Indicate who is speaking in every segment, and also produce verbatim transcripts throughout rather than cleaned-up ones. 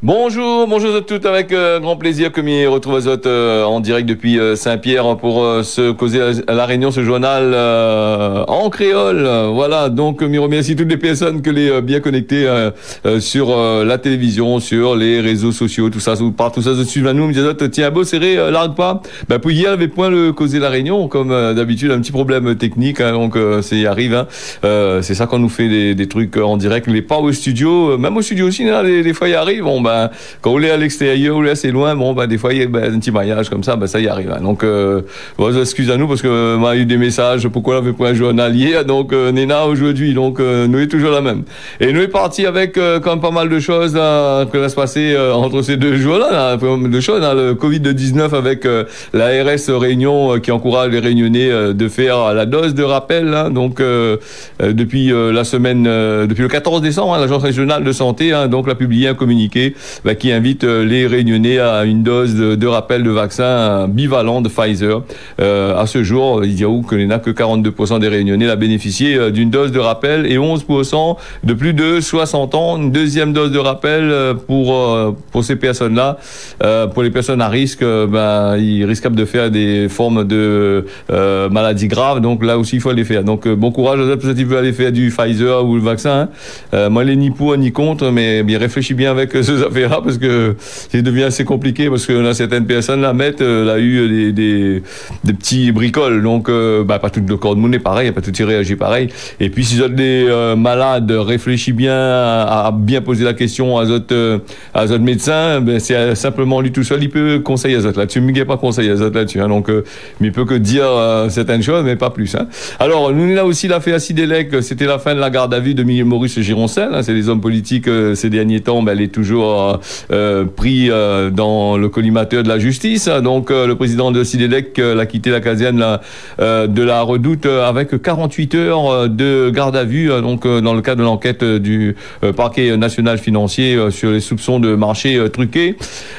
Speaker 1: Bonjour, bonjour à toutes, avec euh, grand plaisir que m'y retrouve à euh, en direct depuis euh, Saint-Pierre pour euh, se causer à, à la Réunion, ce journal euh, en créole. Voilà, donc m'y remercie toutes les personnes que les euh, bien connectées euh, euh, sur euh, la télévision, sur les réseaux sociaux, tout ça, par tout ça, je suis à nous, me disait, tiens, beau, serré, euh, largue pas. Ben, puis hier, avait point le causer la Réunion, comme euh, d'habitude, un petit problème technique, hein, donc euh, c'est y arrive, hein. euh, c'est ça qu'on nous fait des, des trucs en direct, les pas au studio, euh, même au studio aussi, là, des, des fois y arrive, bon, ben, quand on est à l'extérieur, on est assez loin, bon, ben, des fois, il y a ben, un petit maillage comme ça, ben, ça y arrive. Hein. Donc, euh, bon, excusez à nous parce que euh, m'a eu des messages, pourquoi on avait pas un journalier, donc, euh, Néna aujourd'hui, donc, euh, nous est toujours la même. Et nous est parti avec, euh, quand même pas mal de choses, là, que va se passer, euh, entre ces deux jours-là, là, pas mal de choses, hein, le covid dix-neuf avec, euh, la R S Réunion, euh, qui encourage les Réunionnais, euh, de faire la dose de rappel, hein, donc, euh, euh, depuis, euh, la semaine, euh, depuis le quatorze décembre, hein, l'Agence régionale de santé, hein, donc, l'a publié un communiqué, bah, qui invite euh, les Réunionnais à une dose de, de rappel de vaccin bivalent de Pfizer. Euh, à ce jour, il y a où que n'y a que quarante-deux pour cent des Réunionnais a bénéficié euh, d'une dose de rappel et onze pour cent de plus de soixante ans. Une deuxième dose de rappel euh, pour euh, pour ces personnes-là. Euh, pour les personnes à risque, euh, ben ils risquent de faire des formes de euh, maladies graves. Donc là aussi, il faut les faire. Donc euh, bon courage à ceux qui veulent aller faire du Pfizer ou le vaccin. Hein. Euh, moi, les ni pour ni contre, mais bien réfléchis bien avec ces affaires-là parce que ça devient assez compliqué parce que là, certaines personnes la mettent, euh, a eu des, des, des petits bricoles. Donc, euh, bah, pas tout le corps de monde est pareil, pas tout y réagit pareil. Et puis, si vous êtes des euh, malades, réfléchis bien à, à bien poser la question à votre, euh, à votre médecin, ben, c'est simplement lui tout seul, il peut conseiller à votre là-dessus. Mais il n'y a pas conseiller à votre là-dessus. Hein, donc, euh, mais il peut que dire euh, certaines choses, mais pas plus. Hein. Alors, nous, là aussi, l'affaire Sidélec, c'était la fin de la garde à vue de Maurice Gironcel. Hein, c'est des hommes politiques, euh, ces derniers temps, ben, elle est toujours euh, pris euh, dans le collimateur de la justice. Donc euh, le président de Sidélec euh, l'a quitté la caserne là, euh, de la Redoute euh, avec quarante-huit heures euh, de garde à vue, euh, donc euh, dans le cadre de l'enquête euh, du euh, parquet national financier euh, sur les soupçons de marché euh, truqué.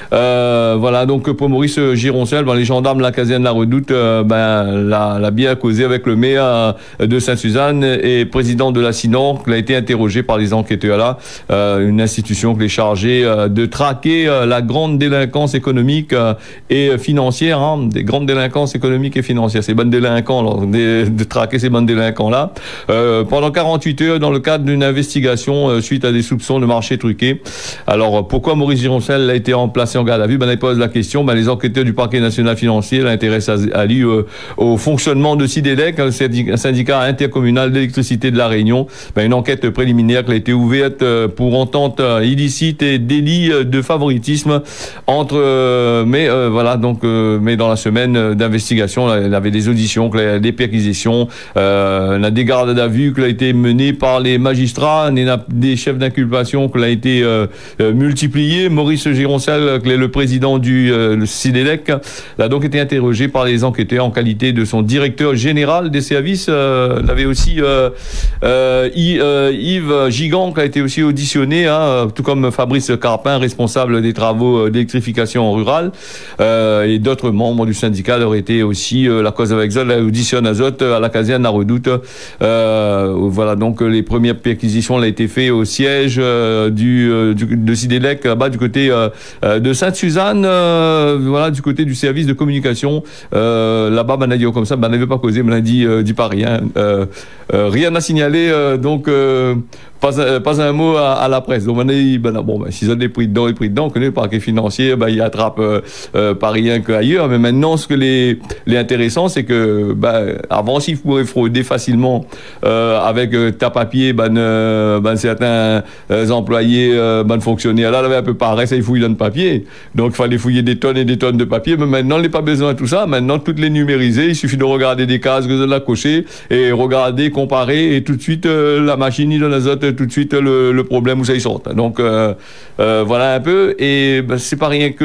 Speaker 1: Euh, voilà, donc pour Maurice Gironcel, ben, les gendarmes de la caserne de la Redoute euh, ben, l'a, l'a bien causé avec le maire euh, de Sainte-Suzanne et président de la Sinon, qui a été interrogé par les enquêteurs là, euh, une institution qui est chargée euh, de traquer euh, la grande délinquance économique euh, et financière, hein, des grandes délinquances économiques et financières, ces bonnes délinquants, là, de, de traquer ces bonnes délinquants-là, euh, pendant quarante-huit heures dans le cadre d'une investigation euh, suite à des soupçons de marché truqué. Alors, pourquoi Maurice Gironcel a été remplacé en garde à vue? Ben, il pose la question, ben, les enquêteurs du parquet national financier l'intéressent à, à lui euh, au fonctionnement de Sidélec, un syndicat, syndicat intercommunal d'électricité de la Réunion. Ben, une enquête préliminaire qui a été ouverte euh, pour entente euh, illicite et délit euh, de favoritisme entre euh, mais euh, voilà donc euh, mais dans la semaine d'investigation il y avait des auditions, des perquisitions, euh, a des gardes à vue qui a été menée par les magistrats, des chefs d'inculpation qui a été euh, multiplié. Maurice Gironcel, qui est le président du euh, Sidélec, a donc été interrogé par les enquêteurs en qualité de son directeur général des services. Euh, il avait aussi euh, euh, Yves Gigant qui a été aussi auditionné, hein, tout comme Fabrice Carpin, responsable des travaux d'électrification rurale, euh, et d'autres membres du syndicat auraient été aussi euh, la cause avec ça, l'audition azote à la caserne La Redoute. Euh, voilà, donc les premières perquisitions ont été faites au siège euh, du, euh, du de Sidélec, là-bas du côté euh, de Sainte-Suzanne, euh, voilà, du côté du service de communication. Euh, là-bas, ben, on a dit comme ça, ben, on n'avait pas causé, on a dit, euh, dit pas rien. Euh, euh, rien à signaler, euh, donc euh, Pas un, pas un mot à, à la presse. Donc, on est, ben, bon, ben, s'ils ont des prix dedans, les prix dedans, on connaît le parquet financier, ben, il attrape euh, euh, pas rien qu'ailleurs. Mais maintenant, ce que les, les intéressant, c'est que, ben, avant, s'il pourrait frauder facilement, euh, avec euh, ta papier, ben, euh, ben, certains euh, employés, euh, ben, fonctionnaires, là, avait un peu pareil, ça, ils fouillent dans le papier. Donc, il fallait fouiller des tonnes et des tonnes de papier. Mais maintenant, il n'y a pas besoin de tout ça. Maintenant, toutes les numériser. Il suffit de regarder des cases, de la cocher, et regarder, comparer, et tout de suite, euh, la machine, il donne azote tout de suite le, le problème où ça y sort. Donc euh, euh, voilà un peu. Et ben, c'est pas rien que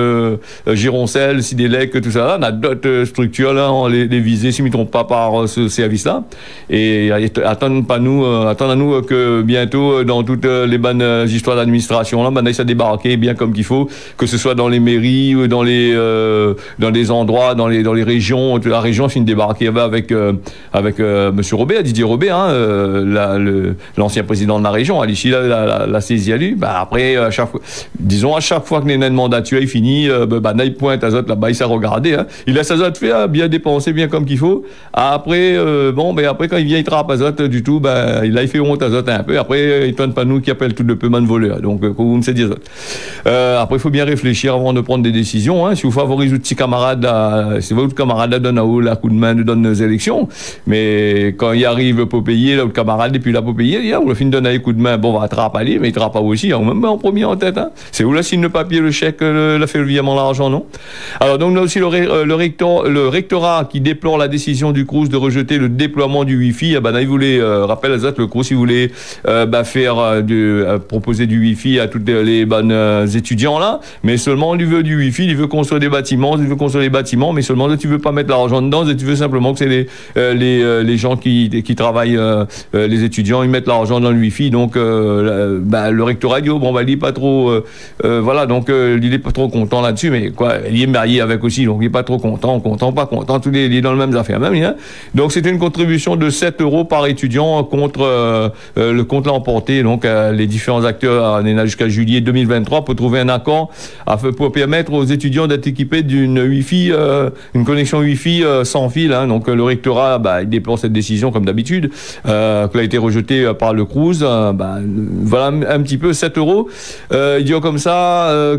Speaker 1: euh, Gironcel, Sidélec, tout ça. Là, on a d'autres structures là, on les, les visées, si ne me trompe pas, par euh, ce service-là. Et attendons pas nous, euh, attendons nous que bientôt dans toutes les bonnes histoires d'administration là, ben, ça débarquer bien comme qu'il faut, que ce soit dans les mairies ou dans les euh, dans les endroits, dans les dans les régions. La région finit de débarquer avec euh, avec euh, Monsieur Robert, Didier Robert, hein, euh, la, le, l'ancien président de la région. Ici, la, la, la, la saisie à lui. Bah, après, à chaque fois, disons, à chaque fois que les mandature est fini, euh, bah, il pointe à Zot là-bas, il s'est regardé. Hein. Il laisse à Zot faire, bien dépenser, bien comme qu'il faut. Après, euh, bon, ben après, quand il vient, il trappe à Zot du tout, ben, il a fait honte à Zot un peu. Après, il ne pas nous qui appelle tout le peu man voleur. Donc, euh, vous me savez dire euh, après, il faut bien réfléchir avant de prendre des décisions. Hein. Si vous favorisez vos petits camarades, là, si votre camarade donne à haut la coup de main, nous donne nos élections. Mais quand il arrive pour payer, l'autre camarade, et puis là, pour payer, il on le fin de donner un coup de main, bon, on va trappe aller, mais il trappe pas aussi. On me met en premier en tête. Hein. C'est où là, signe le papier, le chèque, le, la fait le virement, l'argent, non? Alors, donc, on a aussi le, euh, le, rector, le rectorat qui déplore la décision du Crous de rejeter le déploiement du Wi-Fi. Ah ben, là, il voulait, euh, rappelle à Zot, le Crous, il voulait euh, bah, faire, euh, de, euh, proposer du Wi-Fi à toutes les, les bonnes euh, étudiants là, mais seulement, il veut du Wi-Fi, il veut construire des bâtiments, il veut construire des bâtiments, mais seulement, tu veux pas mettre l'argent dedans, tu veux simplement que c'est les, euh, les, euh, les gens qui, qui travaillent, euh, euh, les étudiants, ils mettent l'argent dans le Wi-Fi, donc, euh, bah, le rectorat dit, oh, bon, bah, il est pas trop, euh, euh, voilà, donc, euh, il est pas trop content là-dessus, mais quoi, il est marié avec aussi, donc il est pas trop content, content, pas content, tous les, il est dans le même affaire même, hein. Donc, c'était une contribution de sept euros par étudiant contre, euh, euh, le compte l'a emporté, donc, euh, les différents acteurs, on est là jusqu'à juillet deux mille vingt-trois pour trouver un accord pour permettre aux étudiants d'être équipés d'une Wi-Fi, euh, une connexion Wi-Fi euh, sans fil, hein. Donc, le rectorat, bah, il déplore cette décision comme d'habitude, euh, qui a été rejetée euh, par le Crous, euh, bah, voilà un petit peu sept euros. Euh, il dit comme ça euh,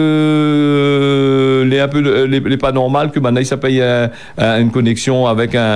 Speaker 1: que les un peu les, les pas normal que maintenant ça paye un, un, une connexion avec un,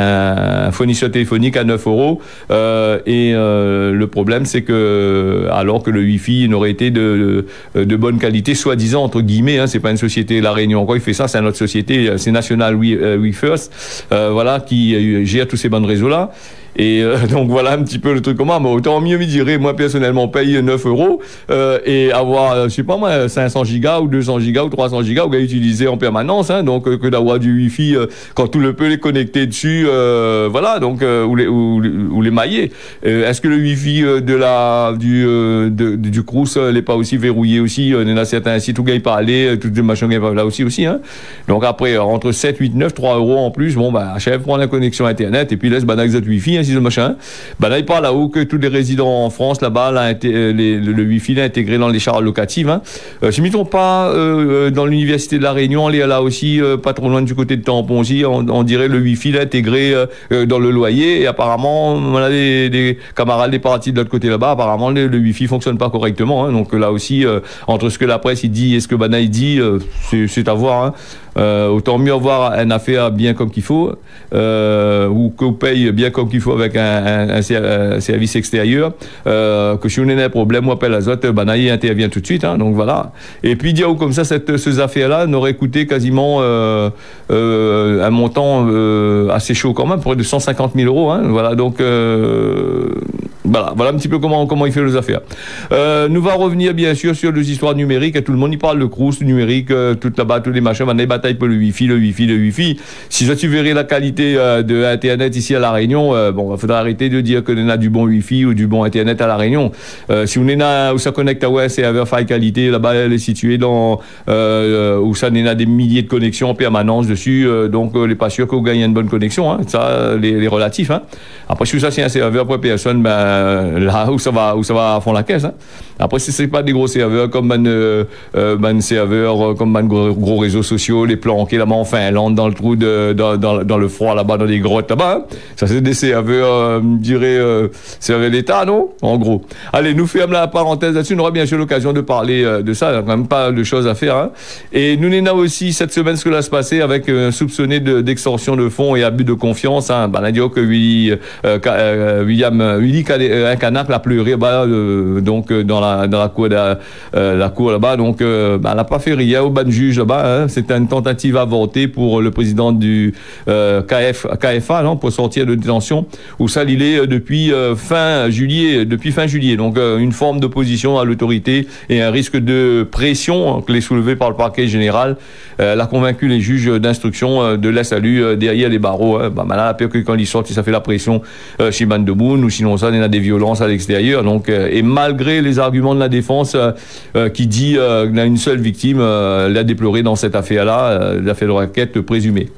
Speaker 1: un, un fournisseur téléphonique à neuf euros euh, et euh, le problème c'est que alors que le Wi-Fi n'aurait été de, de, de bonne qualité soi-disant entre guillemets, hein, c'est pas une société La Réunion quoi il fait ça, c'est notre société, c'est National We, uh, We First, euh, voilà qui gère tous ces bons réseaux là. Et euh, donc voilà un petit peu le truc comment, mais autant mieux me dirais, moi personnellement payer neuf euros euh, et avoir, euh, je sais pas moi, cinq cents gigas ou deux cents gigas ou trois cents gigas ou à utiliser en permanence, hein, donc euh, que d'avoir du Wi-Fi euh, quand tout le peut les connecter dessus, euh, voilà, donc euh, ou les ou, ou les mailler. Euh, Est-ce que le Wi-Fi euh, de la du euh, de, de, du Crous euh, n'est pas aussi verrouillé aussi? Euh, il y en a certains sites où il pas aller, tout les machins là aussi aussi, hein. Donc après entre sept, huit, neuf, trois euros en plus, bon bah achève prendre la connexion internet et puis laisse banal avec Wi-Fi. Hein, le machin, ben là il parle là-haut que tous les résidents en France là-bas, là, les, le, le Wi-Fi est intégré dans les chars locatives. Hein. Euh, je ne m'y trompe pas, euh, dans l'université de la Réunion, on est là aussi, euh, pas trop loin du côté de Tampon aussi, on, on dirait le Wi-Fi est intégré euh, dans le loyer. Et apparemment, on a des, des camarades des partis de l'autre côté là-bas. Apparemment, le, le Wi-Fi fonctionne pas correctement. Hein. Donc là aussi, euh, entre ce que la presse il dit et ce que Bana il dit, euh, c'est à voir. Hein. Euh, autant mieux avoir une affaire bien comme qu'il faut, euh, ou qu'on paye bien comme qu'il faut avec un, un, un service extérieur, euh, que si on a un problème, on appelle Azot, Banaï intervient tout de suite, hein, donc voilà. Et puis dire comme ça, cette, ces affaires-là n'auraient coûté quasiment euh, euh, un montant euh, assez chaud quand même, près de cent cinquante mille euros, hein, voilà, donc euh, voilà, voilà un petit peu comment, comment il fait les affaires. Euh, nous va revenir bien sûr sur les histoires numériques, et tout le monde y parle, le Crous, le numérique, euh, tout là-bas, tous les machins, les batailles pour le Wi-Fi, le Wi-Fi, le Wi-Fi. Si ça, tu verrais la qualité euh, de Internet ici à La Réunion, euh, bon, il faudra arrêter de dire que l'on a du bon Wi-Fi ou du bon Internet à La Réunion. Euh, si on est là, où ça connecte à ouais, c'est avec faille qualité, là-bas, elle est située dans, euh, où ça, on a des milliers de connexions en permanence dessus, euh, donc, euh, les pas sûr qu'on gagne une bonne connexion, hein, ça, les, les relatifs, hein. Après, si ça, c'est un serveur pour personne, ben, là, où ça va, où ça va à fond la caisse, hein. Après, si c'est pas des gros serveurs comme man, euh, man serveurs, comme man gros, gros réseaux sociaux, les planqués là-bas en Finlande, dans le trou de, dans, dans, dans le froid là-bas, dans les grottes là-bas, hein. Ça, c'est des serveurs, euh, je dirais, euh, serveurs d'État, non? En gros. Allez, nous fermons la parenthèse là-dessus. On aura bien sûr l'occasion de parler euh, de ça. Il n'y a quand même pas de choses à faire, hein. Et nous, on a aussi cette semaine ce que là se passer avec euh, soupçonné d'extorsion de, de fonds et abus de confiance, hein. Ben, on a dit que Willy, euh, euh, William, euh, Willy un Canac l'a pleuré, bah, euh, donc, euh, dans la dans la cour de, euh, la cour là-bas, donc euh, bah, elle n'a pas fait rien au ban de juge là-bas, hein. C'était une tentative avortée pour le président du euh, K F, K F A, non, pour sortir de détention, où ça il est depuis euh, fin juillet, depuis fin juillet, donc euh, une forme d'opposition à l'autorité et un risque de pression, hein, que les soulevé par le parquet général, euh, l'a convaincu les juges d'instruction euh, de la salut euh, derrière les barreaux, hein. Bah, maintenant, pire que quand ils sortent, ça fait la pression euh, chez Ban de Boune, ou sinon ça, il y a des violences à l'extérieur, donc euh, et malgré les arguments de la défense euh, euh, qui dit euh, qu'il y a une seule victime, euh, l'a déploré dans cette affaire-là, euh, l'affaire de raquette présumée.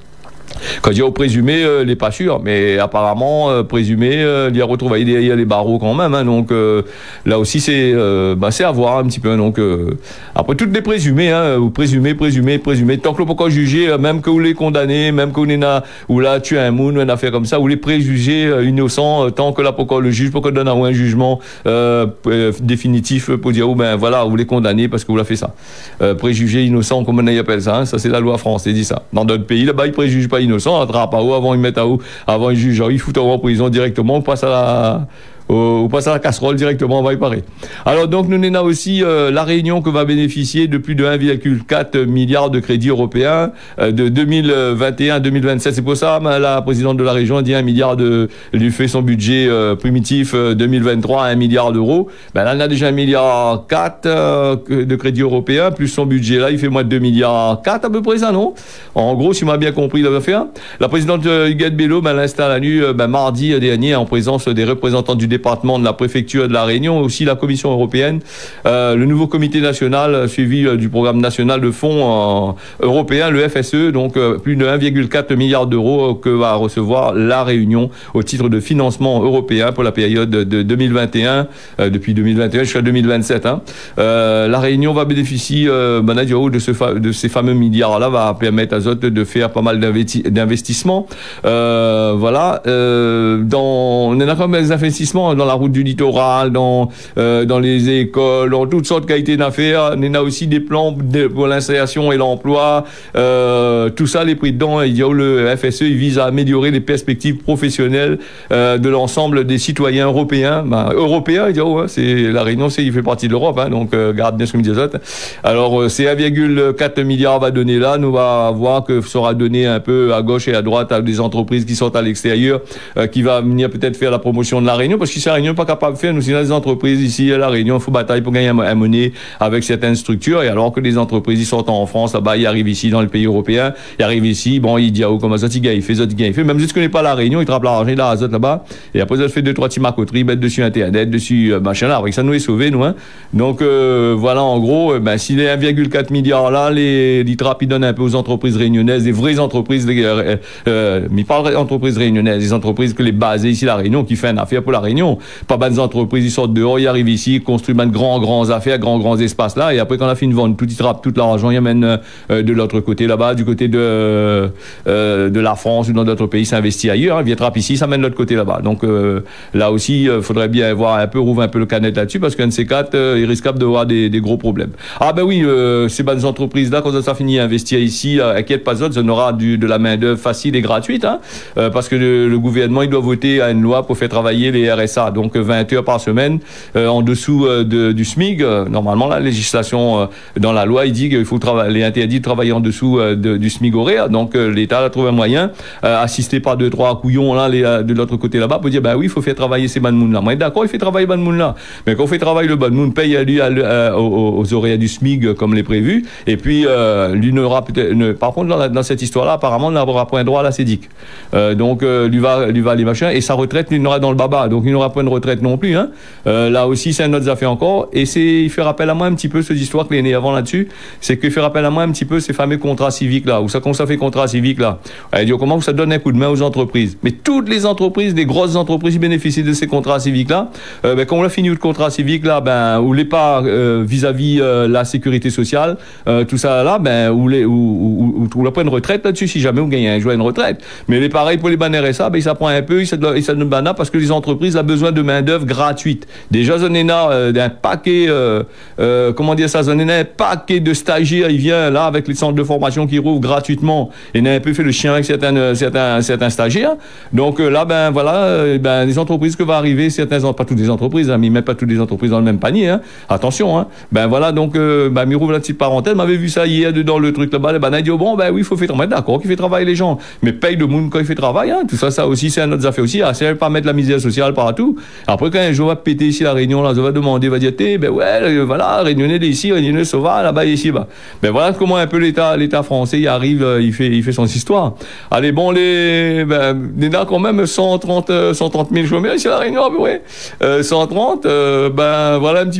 Speaker 1: Quand il y a au présumé, euh, les pas sûr, mais apparemment, euh, présumé, euh, il y a retrouvé il y a les barreaux quand même, hein, donc euh, là aussi c'est euh, bah, c'est à voir un petit peu. Donc euh, après toutes les présumés, hein, vous présumez, présumez, présumez, tant que le pourquoi juger, euh, même que vous les condamnez, même que vous n'avez ou là tué un moun, une affaire comme ça, vous les préjugez euh, innocents, euh, tant que là pourquoi le juge, pourquoi donne un jugement euh, euh, définitif pour dire oh ben voilà vous les condamnez parce que vous l'avez fait ça. Euh, préjugé innocent comme on appelle ça, hein, ça c'est la loi française dit ça. Dans d'autres pays là-bas ils préjugent pas innocent, on attrape à où avant ils mettent à où, avant ils jugent, ils foutent en prison directement, on passe à la on passe à la casserole directement, on va y parer. Alors donc nous avons aussi euh, la Réunion que va bénéficier de plus de un virgule quatre milliard de crédits européens euh, de deux mille vingt et un à deux mille vingt-sept. C'est pour ça la présidente de la région a dit un milliard de, lui fait son budget euh, primitif euh, deux mille vingt-trois à un milliard d'euros. Ben là on a déjà un milliard quatre euh, de crédits européens plus son budget là il fait moins de deux milliards quatre à peu près ça non. En gros si on m'a bien compris il va faire. La présidente euh, Huguette Bello ben, l'installe à nu euh, ben, mardi dernier en présence des représentants du département de la préfecture de la Réunion, aussi la Commission européenne, euh, le nouveau comité national suivi euh, du programme national de fonds euh, européen, le F S E, donc euh, plus de un virgule quatre milliard d'euros que va recevoir la Réunion au titre de financement européen pour la période de deux mille vingt et un, euh, depuis deux mille vingt et un jusqu'à deux mille vingt-sept. Hein. Euh, la Réunion va bénéficier euh, ben, de, ce fa de ces fameux milliards-là, va permettre à Zot de faire pas mal d'investissements. Euh, voilà, euh, dans, on a quand même des investissements dans la route du littoral, dans euh, dans les écoles, dans toutes sortes de qualités d'affaires. On a aussi des plans de, pour l'installation et l'emploi. Euh, tout ça, les prix dedans, il y a le F S E, il vise à améliorer les perspectives professionnelles euh, de l'ensemble des citoyens européens. Ben, européens, il dit, oh, c'est la Réunion, c'est il fait partie de l'Europe, hein, donc euh, garde bien ce que me disait. Alors, euh, c'est un virgule quatre milliard va donner là. Nous va voir que sera donné un peu à gauche et à droite à des entreprises qui sont à l'extérieur, euh, qui va venir peut-être faire la promotion de la Réunion, parce que la Réunion n'est pas capable de faire. Nous, c'est des entreprises ici à la Réunion, il faut batailler pour gagner un monnaie avec certaines structures. Et alors que les entreprises, ils sortent en France, là-bas, ils arrivent ici dans le pays européen, ils arrivent ici, bon, ils disent, oh, comment ça, ils gagnent, ils font, ils gagnent, ils font. Même si tu ne connais pas la Réunion, ils trappent l'argent, là, là-bas. Et après, ils fait deux, trois petits macoteries, mettre dessus Internet, dessus, euh, machin, là. Avec ça, nous est sauvés, nous, hein. Donc, euh, voilà, en gros, ben, s'il est un virgule quatre milliard là, les, les trappes, ils donnent un peu aux entreprises réunionnaises, des vraies entreprises, euh, euh, mais pas d'entreprises réunionnaises, des entreprises que les basées ici, la Réunion, qui fait une affaire pour la Réunion. Pas bonnes entreprises, ils sortent dehors, ils arrivent ici, ils construisent de grands, grands affaires, grands, grands espaces là, et après, quand on a fini de vendre tout, ils trappent tout l'argent, ils amènent euh, de l'autre côté là-bas, du côté de, euh, de la France ou dans d'autres pays, s'investit ailleurs, hein, ils trappent ici, ça mène de l'autre côté là-bas. Donc, euh, là aussi, il euh, faudrait bien voir un peu, rouvrir un peu le canette là-dessus, parce qu'un de ces quatre, euh, il risque de avoir des, des gros problèmes. Ah ben oui, euh, ces bonnes entreprises-là, quand ça finit à investir ici, euh, inquiète pas d'autres, ça aura du, de la main-d'œuvre facile et gratuite, hein, euh, parce que le, le gouvernement, il doit voter à une loi pour faire travailler les R S A, donc vingt heures par semaine, euh, en dessous euh, de, du SMIC. Euh, normalement, la législation euh, dans la loi, il dit qu'il faut travailler, interdit de travailler en dessous euh, de, du SMIC horaire. Donc euh, l'État a trouvé un moyen, euh, assisté par deux trois couillons là, les, de l'autre côté là-bas, pour dire ben oui, il faut faire travailler ces ban moun là. Moi, d'accord, il fait travailler ban moun là, mais quand on fait travailler le ban moun, paye à lui à, à, aux, aux horaires du SMIC comme les prévu, et puis euh, lui n'aura peut-être, ne, par contre dans, dans cette histoire-là, apparemment, il n'aura pas un droit à la sédic. Euh, donc euh, lui va, lui va les machins, et sa retraite, il n'aura dans le baba, donc il n'aura pas une retraite non plus. Hein. Euh, là aussi, c'est un autre affaire encore, et c'est, il fait rappel à moi un petit peu cette histoire qu'il est né avant là-dessus, c'est qu'il fait rappel à moi un petit peu ces fameux contrats civiques là, où ça, quand ça fait contrat civique là, elle dit comment ça donne un coup de main aux entreprises. Mais toutes les entreprises, les grosses entreprises, bénéficient de ces contrats civiques là. Euh, ben, quand on a fini le contrat civique là, ben, ou les pas euh, vis-à-vis euh, la sécurité sociale, euh, tout ça là, ben, ou les, ou, ou, ou, ou la pas une retraite là-dessus, si jamais vous gagnez un jour une retraite. Mais les pareils pour les ban R S A, ben, ça prend un peu, ça donne banane parce que les entreprises ont besoin de main d'œuvre gratuite. Déjà, on est là euh, d'un paquet, euh, euh, comment dire ça, on est un paquet de stagiaires, il vient là avec les centres de formation qui rouvrent gratuitement, et on a un peu fait le chien avec certains, certains, certains stagiaires. Donc euh, là, ben voilà, euh, ben les entreprises que va arriver, certains, pas toutes les entreprises, hein, mais ils mettent pas toutes les entreprises dans le même panier. Hein. Attention, hein. Ben voilà, donc, euh, ben il rouvre la petite parenthèse, m'avait vu ça hier dedans le truc là-bas, ben il a dit oh, bon, ben oui, il faut faire travailler, d'accord, qu'il fait travailler les gens, mais paye le monde quand il fait travail. Hein. Tout ça, ça aussi, c'est un autre affaire aussi. Ah, c'est pas mettre la misère sociale partout. Après, quand un jour va péter ici la Réunion, là, ça va demander, va dire, ben ouais, euh, voilà, Réunionnais d'ici, Réunionnais sauvage, là-bas, ici, bah. Ben voilà comment un peu l'État, l'État français, il arrive, euh, il fait, il fait son histoire. Allez, bon, les, ben, il y a quand même cent trente mille chômeurs ici à la Réunion, à peu près. Euh, cent trente, euh, ben, voilà un petit peu.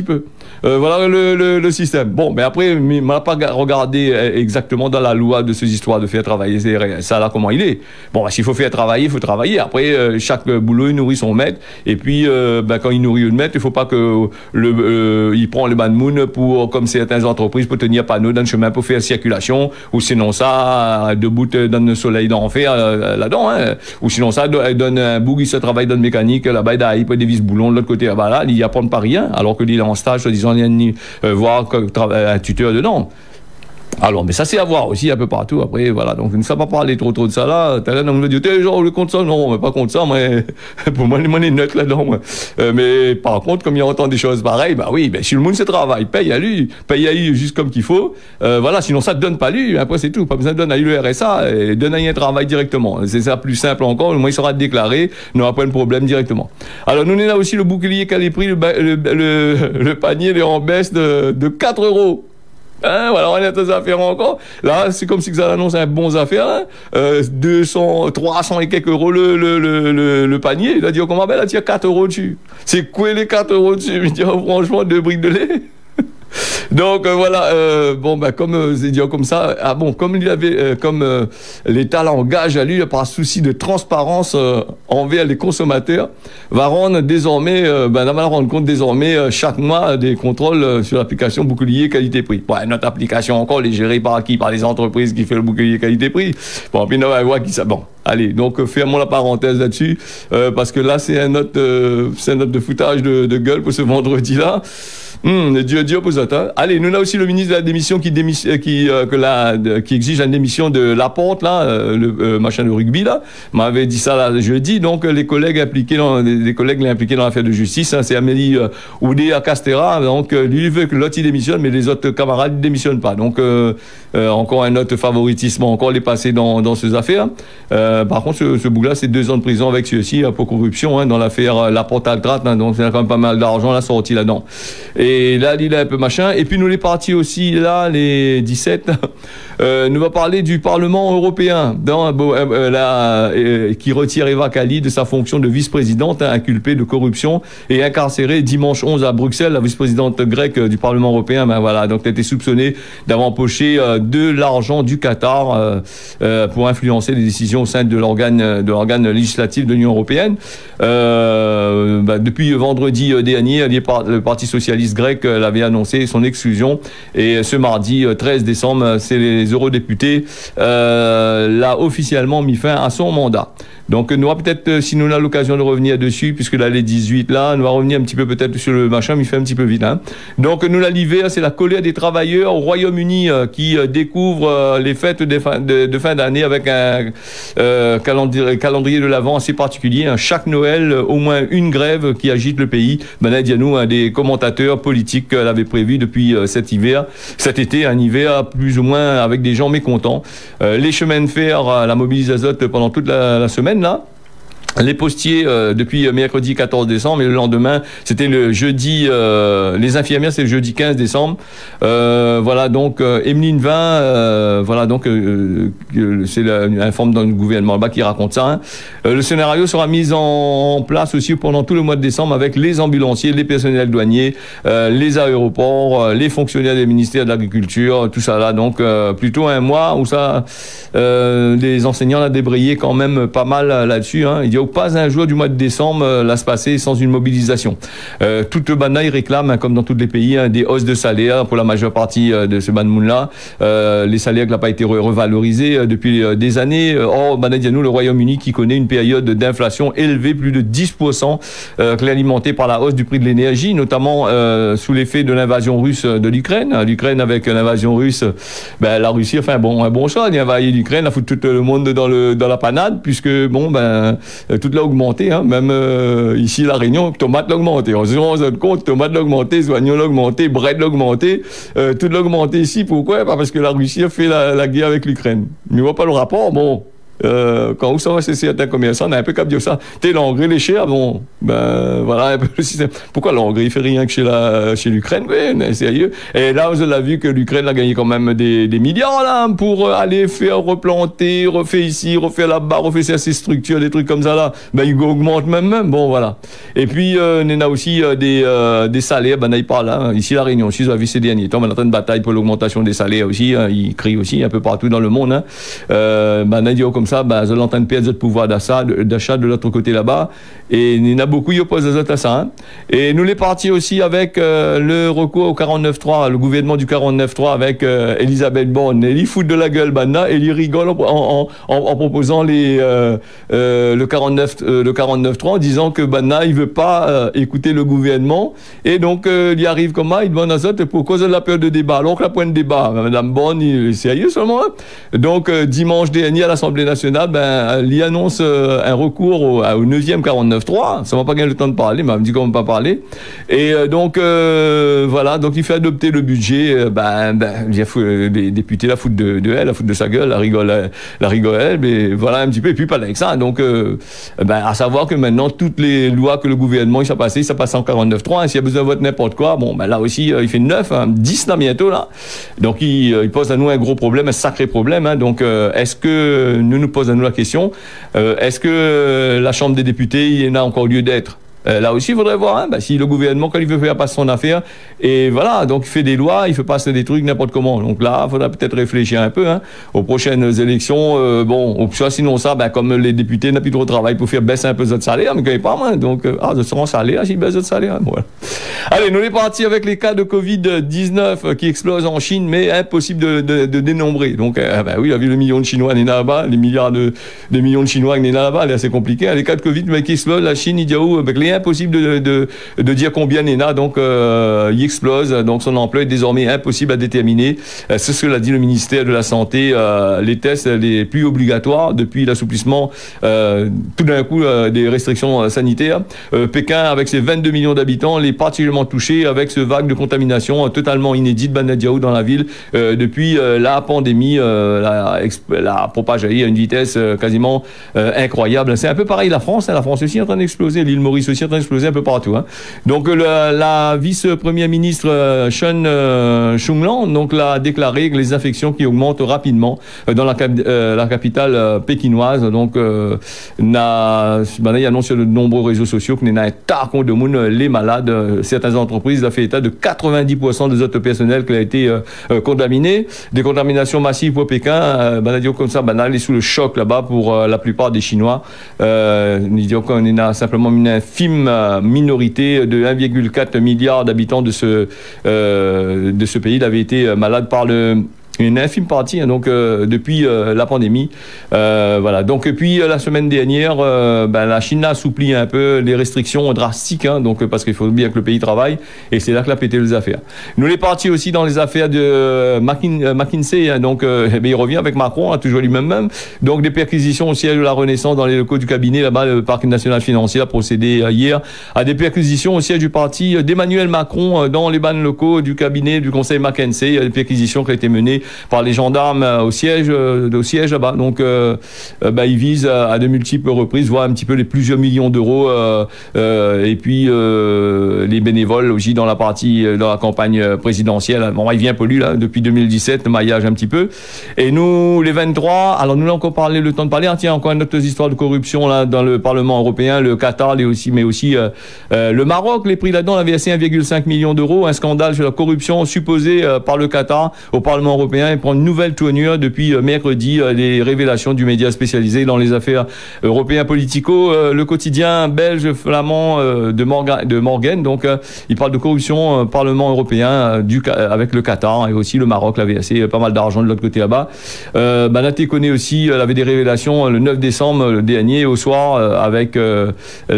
Speaker 1: Euh, voilà le, le, le système. Bon, mais après, on n'a pas regardé exactement dans la loi de ces histoires de faire travailler ça là comment il est. Bon, bah, s'il faut faire travailler, il faut travailler. Après, euh, chaque boulot, il nourrit son maître. Et puis, euh, bah, quand il nourrit le maître, il ne faut pas que le, euh, il prend le bad moon pour, comme certaines entreprises, pour tenir panneau dans le chemin pour faire circulation, ou sinon ça, debout dans le soleil d'enfer euh, là-dedans, hein. Ou sinon ça, donne un bout, il se travaille dans le mécanique, là-bas, il peut des vis boulons de l'autre côté, là-bas, là, il n'y apprend pas rien, alors qu'il est en stage, disant, il y a euh, voir un tuteur dedans. Alors, mais ça, c'est à voir aussi un peu partout. Après, voilà. Donc, je ne sais pas parler trop, trop de ça là. T'as là, on me dit, t'es genre, le compte ça. Non, mais pas contre ça, mais pour moi, les neutre là-dedans. Euh, mais par contre, comme il entend des choses pareilles, bah oui, ben, si le monde se travaille, paye à lui, paye à lui juste comme qu'il faut. Euh, voilà, sinon ça te donne pas lui. Après, c'est tout. Pas besoin de donner à lui le R S A et donne à lui un travail directement. C'est ça plus simple encore. Au moins, il sera déclaré. Il n'aura pas de problème directement. Alors, nous, on a aussi le bouclier qui a les prix, le, le, le, le panier, il est en baisse de, de quatre euros. Hein, voilà, on a des affaires encore. Là, c'est comme si ça annonce un bon affaire. Hein. Euh, deux cents, trois cents et quelques euros le, le, le, le, le panier. Il a dit, oh, comment ben là, il y a quatre euros dessus. C'est quoi les quatre euros dessus? Il dit, oh, franchement, deux briques de lait. Donc euh, voilà, euh, bon ben comme euh, c'est dit comme ça, ah bon comme il avait, euh, comme euh, l'État l'engage à lui par souci de transparence euh, envers les consommateurs, va rendre désormais, euh, ben va rendre compte désormais euh, chaque mois des contrôles euh, sur l'application bouclier qualité-prix. Ouais, notre application encore, elle est gérée par qui? Par les entreprises qui font le bouclier qualité-prix. Bon puis on va voir qui ça. Bon, allez, donc euh, fermons la parenthèse là-dessus euh, parce que là c'est un autre, euh, c'est un autre de foutage de, de gueule pour ce vendredi-là. Hum, Dieu, Dieu pour ça. Hein. Allez, nous on a aussi le ministre de la démission qui, démis, qui, euh, que la, de, qui exige la démission de Laporte, là, euh, le euh, machin de rugby, là. M'avait dit ça là, jeudi. Donc, les collègues impliqués dans, les collègues impliqués dans l'affaire de justice, hein, c'est Amélie euh, Oudéa Castera. Donc, euh, lui, il veut que l'autre il démissionne, mais les autres camarades ne démissionnent pas. Donc, euh, euh, encore un autre favoritisme, encore les passés dans, dans ces affaires. Euh, par contre, ce, ce bout-là, c'est deux ans de prison avec ceci pour corruption, hein, dans l'affaire euh, Laporte-Altrate. Hein, donc, c'est quand même pas mal d'argent là sorti là-dedans. Et Et là, il est un peu machin. Et puis, nous, les partis aussi, là, les dix-sept, euh, nous va parler du Parlement européen, dans, euh, là, euh, qui retire Eva Kaili de sa fonction de vice-présidente, hein, inculpée de corruption et incarcérée dimanche onze à Bruxelles, la vice-présidente grecque du Parlement européen. Ben voilà, donc, elle a été soupçonnée d'avoir empoché euh, de l'argent du Qatar euh, euh, pour influencer les décisions au sein de l'organe, de l'organe législatif de l'Union européenne. Euh, ben, depuis vendredi dernier, le Parti socialiste grec l'avait annoncé son exclusion et ce mardi treize décembre, c'est les eurodéputés euh, l'a officiellement mis fin à son mandat. Donc nous va peut-être, si nous avons l'occasion de revenir dessus, puisque là les dix-huit là, nous va revenir un petit peu peut-être sur le machin, mais il fait un petit peu vite. Hein. Donc nous l'hiver, c'est la colère des travailleurs au Royaume-Uni euh, qui euh, découvre euh, les fêtes de fin, de, de fin d'année avec un euh, calendrier, calendrier de l'Avent assez particulier. Hein. Chaque Noël, au moins une grève qui agite le pays. Ben Dianou, un des commentateurs politiques, euh, l'avait prévu depuis euh, cet hiver, cet été, un hiver plus ou moins avec des gens mécontents. Euh, les chemins de fer, la mobilisation pendant toute la, la semaine. Là. Les postiers euh, depuis mercredi quatorze décembre et le lendemain c'était le jeudi, euh, les infirmières c'est le jeudi quinze décembre. Euh, voilà donc euh, Emeline Vin, euh, voilà donc euh, euh, c'est un forme dans le gouvernement là-bas qui raconte ça. Hein. Euh, le scénario sera mis en, en place aussi pendant tout le mois de décembre avec les ambulanciers, les personnels douaniers, euh, les aéroports, euh, les fonctionnaires des ministères de l'Agriculture, tout ça là. Donc euh, plutôt un mois où ça, euh, les enseignants là débrayé quand même pas mal là-dessus. Hein. Il dit pas un jour du mois de décembre euh, là se passer sans une mobilisation. Euh, toute banda, ils réclament, hein, comme dans tous les pays, hein, des hausses de salaire pour la majeure partie euh, de ce banmoun-là. Euh, les salaires qui n'ont pas été re revalorisés euh, depuis euh, des années. Or, Banadianou, le Royaume-Uni, qui connaît une période d'inflation élevée, plus de dix pour cent, euh, alimentée par la hausse du prix de l'énergie, notamment euh, sous l'effet de l'invasion russe de l'Ukraine. L'Ukraine, avec l'invasion russe, ben, la Russie, enfin bon, un bon choix, il a envahi l'Ukraine, a foutu tout le monde dans, le, dans la panade, puisque, bon, ben, tout l'a augmenté, hein, même euh, ici, la Réunion, tomate l'a augmenté. On se rend compte, tomate l'a augmenté, oignons l'a augmenté, bread l'a augmenté, euh, tout l'a augmenté ici. Pourquoi? Pas parce que la Russie a fait la, la guerre avec l'Ukraine. Mais on voit pas le rapport, bon. euh, quand vous savez c'est certains commerçants, on a un peu qu'à dire ça. T'es l'engrais, les chers, bon, ben voilà un peu le système. Pourquoi l'engrais il fait rien que chez la chez l'Ukraine, oui, sérieux. Et là vous avez vu que l'Ukraine a gagné quand même des, des milliards là pour aller faire replanter, refaire ici, refaire là-bas, refaire ces structures, des trucs comme ça là. Ben ils augmentent même même. Bon voilà. Et puis euh, on a aussi euh, des euh, des salaires, ben il parle là. Ici la Réunion aussi, vous avez vu ces derniers temps, on est en train de bataille pour l'augmentation des salaires aussi. Hein, ils crient aussi un peu partout dans le monde. Hein. Euh, ben on dit comme ça, ben ils sont en train de perdre notre pouvoir d'achat d'achat de l'autre côté là-bas. Et il y en a beaucoup qui opposent à ça. Hein. Et nous les partis aussi avec euh, le recours au quarante-neuf trois, le gouvernement du quarante-neuf trois avec euh, Elisabeth Borne. Elle y fout de la gueule maintenant et il rigole en, en, en, en proposant les, euh, euh, le quarante-neuf euh, le quarante-neuf trois en disant que maintenant il veut pas euh, écouter le gouvernement et donc euh, il y arrive comment il demande à ça pour cause de la période de débat. Alors que la point de débat, Madame Borne, il est sérieux seulement. Hein. Donc euh, dimanche dernier à l'Assemblée nationale, ben il y annonce euh, un recours au, au neuvième quarante-neuf trois. Ça m'a pas gagné le temps de parler, mais elle me dit qu'on ne va pas parler. Et euh, donc euh, voilà, donc il fait adopter le budget. Euh, ben, ben les députés la foutent de, de elle, la foutent de sa gueule, la rigole, la, la rigole elle, mais voilà un petit peu. Et puis pas avec ça. Donc euh, ben à savoir que maintenant toutes les lois que le gouvernement il s'est passé, ça passe en quarante-neuf trois. Hein, s'il y a besoin de voter n'importe quoi, bon ben là aussi euh, il fait neuf, hein, dix là bientôt là. Donc il, euh, il pose à nous un gros problème, un sacré problème. Hein, donc euh, est-ce que nous nous pose à nous la question, euh, est-ce que euh, la Chambre des députés il y en a encore lieu d'être? Euh, là aussi, il faudrait voir hein, bah, si le gouvernement, quand il veut faire passer son affaire, et voilà, donc il fait des lois, il fait passer des trucs n'importe comment. Donc là, il faudra peut-être réfléchir un peu hein, aux prochaines élections. Euh, bon, soit sinon ça, bah, comme les députés n'ont plus trop de travail pour faire baisser un peu notre salaire, mais quand il pas moins. Donc, euh, ah, de son salaire, s'il baisse notre salaire. Voilà. Allez, nous on est partis avec les cas de Covid dix-neuf qui explosent en Chine, mais impossible de, de, de dénombrer. Donc, euh, bah, oui, il a vu le million de Chinois n'est là-bas, les milliards de, de millions de Chinois qui n'est là-bas, c'est assez compliqué. Hein, les cas de Covid mais qui explosent, la Chine, il dit où avec les impossible de, de, de dire combien il y en a, donc euh, il explose, donc son emploi est désormais impossible à déterminer. Euh, c'est ce que l'a dit le ministère de la Santé. Euh, les tests les plus obligatoires depuis l'assouplissement euh, tout d'un coup euh, des restrictions sanitaires. Euh, Pékin, avec ses vingt-deux millions d'habitants, est particulièrement touché avec ce vague de contamination euh, totalement inédite Banadiaou dans la ville euh, depuis euh, la pandémie, euh, la, la propage à une vitesse euh, quasiment euh, incroyable. C'est un peu pareil la France, hein, la France aussi est en train d'exploser, l'île Maurice aussi est en train d'exploser un peu partout. Hein. Donc le, la vice-première ministre euh, Chen euh, Shunglan donc l'a déclaré que les infections qui augmentent rapidement euh, dans la, cap euh, la capitale euh, pékinoise. Donc euh, n'a, ben, il annonce sur de nombreux réseaux sociaux qu'il y a un tas de monde les malades. Euh, certaines entreprises ont fait état de quatre-vingt-dix pour cent des autres personnels qui a été euh, euh, contaminé. Des contaminations massives pour Pékin. Euh, ben, disons comme ça, ben, elle est sous le choc là-bas pour euh, la plupart des Chinois. Euh, disons qu'on a simplement une infime minorité de un virgule quatre milliard d'habitants de ce euh, de ce pays il avait été malade par le une infime partie hein, donc euh, depuis euh, la pandémie euh, voilà donc et puis euh, la semaine dernière euh, ben, la Chine a assoupli un peu les restrictions drastiques hein, donc parce qu'il faut bien que le pays travaille et c'est là que l'a pété les affaires. Nous les partis aussi dans les affaires de euh, McKinsey hein, donc euh, eh bien, il revient avec Macron hein, toujours lui-même même donc des perquisitions au siège de la Renaissance dans les locaux du cabinet là-bas le parc national financier a procédé euh, hier à des perquisitions au siège du parti euh, d'Emmanuel Macron euh, dans les bancs locaux du cabinet du conseil McKinsey. Il y a des perquisitions qui ont été menées par les gendarmes au siège, euh, au siège là-bas. Donc, euh, euh, bah, ils visent à, à de multiples reprises, voire un petit peu les plusieurs millions d'euros. Euh, euh, et puis, euh, les bénévoles aussi dans la partie, dans la campagne présidentielle. Bon, il vient pollu là depuis deux mille dix-sept, le maillage un petit peu. Et nous, les vingt-trois, alors nous l'avons encore parlé, le temps de parler. Hein, tiens, encore une autre histoire de corruption là dans le Parlement européen, le Qatar, les aussi, mais aussi euh, euh, le Maroc. Les prix là-dedans, on avait versé un virgule cinq million d'euros. Un scandale sur la corruption supposée euh, par le Qatar au Parlement européen. Et prend une nouvelle tournure depuis euh, mercredi, euh, les révélations du média spécialisé dans les affaires européennes politico, euh, le quotidien belge flamand euh, de, Morgan, de Morgan. Donc, euh, il parle de corruption euh, Parlement européen euh, du, euh, avec le Qatar et aussi le Maroc l'avait assez euh, pas mal d'argent de l'autre côté là-bas. Euh, Banaté connaît aussi, elle avait des révélations euh, le neuf décembre euh, dernier au soir euh, avec euh,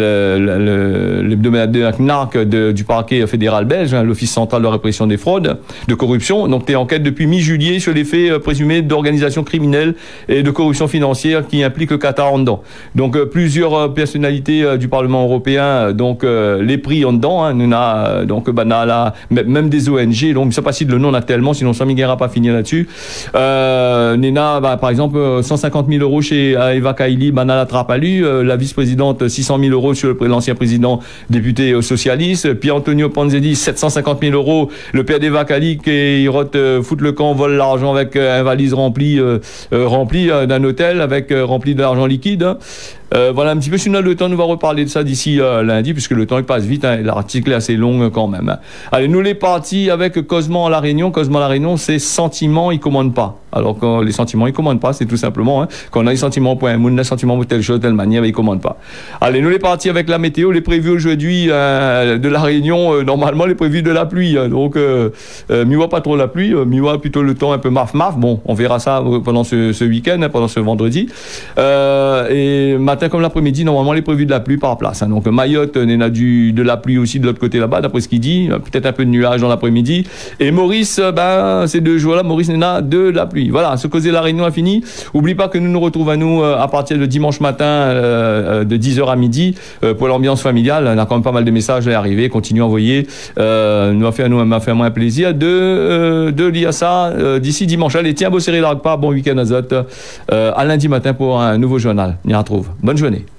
Speaker 1: l'hebdomadaire le, le, Narc de, du parquet fédéral belge, hein, l'Office central de répression des fraudes, de corruption. Donc, t'es enquête depuis mi-juillet lié sur les faits euh, présumés d'organisation criminelle et de corruption financière qui implique le Qatar en dedans. Donc euh, plusieurs euh, personnalités euh, du Parlement européen, euh, donc euh, les prix en dedans, hein, nous a euh, donc banal, même des O N G, donc je sais pas si le nom on a tellement, sinon ça m'ira pas finir là-dessus. Euh, Nena, bah, par exemple, cent cinquante mille euros chez Eva Kaili, Banal Trapalu, euh, la vice-présidente six cent mille euros sur l'ancien président député euh, socialiste, puis Antonio Panzeri sept cent cinquante mille euros, le père d'Eva Kaili qui il rote, euh, fout le camp, vole l'argent avec euh, un valise rempli, euh, euh, rempli euh, d'un hôtel avec euh, rempli d'argent liquide. Hein. Euh, voilà un petit peu, si on a le temps, nous va reparler de ça d'ici euh, lundi, puisque le temps il passe vite, hein, l'article est assez long euh, quand même. Hein. Allez, nous les partis avec Cosmo à La Réunion. Cosmo à La Réunion, c'est sentiments, ils commandent pas. Alors quand les sentiments, ils commandent pas, c'est tout simplement, hein, quand on a les sentiments pour un monde, les sentiments pour telle chose, telle manière, ben, ils commandent pas. Allez, nous les partis avec la météo, les prévus aujourd'hui euh, de La Réunion, euh, normalement les prévus de la pluie. Hein, donc, euh, euh, mi-voit pas trop la pluie, euh, mi-voit plutôt le temps un peu maf-maf. Bon, on verra ça pendant ce, ce week-end, hein, pendant ce vendredi. Euh, et matin comme l'après-midi, normalement les prévus de la pluie par place. Hein. Donc Mayotte, on a du, de la pluie aussi de l'autre côté là-bas, d'après ce qu'il dit. Peut-être un peu de nuages dans l'après-midi. Et Maurice, ben, ces deux jours-là, Maurice en a de la pluie. Voilà, ce causer La Réunion a fini. Oublie pas que nous nous retrouvons à nous à partir de dimanche matin euh, de dix heures à midi euh, pour l'ambiance familiale. On a quand même pas mal de messages à arriver. Continuez à envoyer. Euh, nous a fait, nous m'a fait moins plaisir de, euh, de lire ça euh, d'ici dimanche. Allez, tiens, beau serré pas. Bon week-end à Zot. Euh, à lundi matin pour un nouveau journal. On y retrouve. Bonne journée.